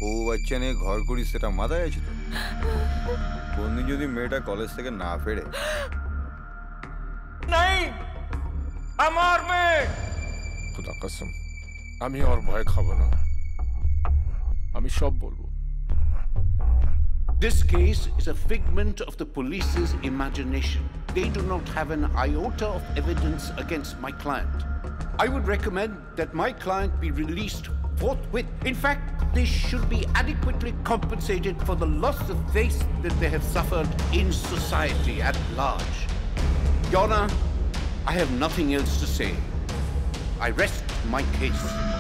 বউ বাচ্চা নিয়ে ঘর করি সেটা মাথায় আছে তো? কোনদিন যদি মেয়েটা কলেজ থেকে না ফেরে? নাই, আমার মেয়ে। খুদা কসম, আমি আর ভয় খাবো না, আমি সব বলবো। This case is a figment of the police's imagination. They do not have an iota of evidence against my client. I would recommend that my client be released forthwith. In fact, they should be adequately compensated for the loss of face that they have suffered in society at large. Your Honor, I have nothing else to say. I rest my case.